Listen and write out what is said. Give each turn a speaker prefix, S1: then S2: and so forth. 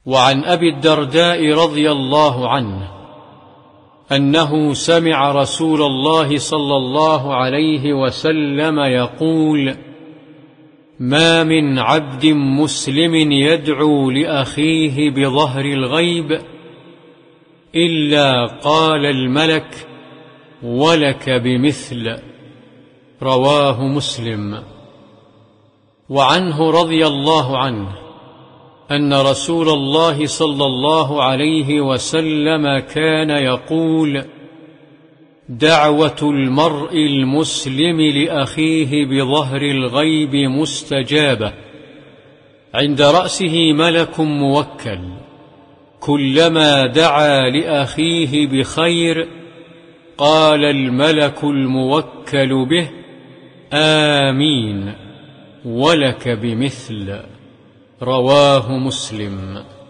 S1: وعن أبي الدرداء رضي الله عنه أنه سمع رسول الله صلى الله عليه وسلم يقول: ما من عبد مسلم يدعو لأخيه بظهر الغيب إلا قال الملك: ولك بمثل. رواه مسلم. وعنه رضي الله عنه أن رسول الله صلى الله عليه وسلم كان يقول: دعوة المرء المسلم لأخيه بظهر الغيب مستجابة، عند رأسه ملك موكل، كلما دعا لأخيه بخير قال الملك الموكل به: آمين، ولك بمثل. رواه مسلم.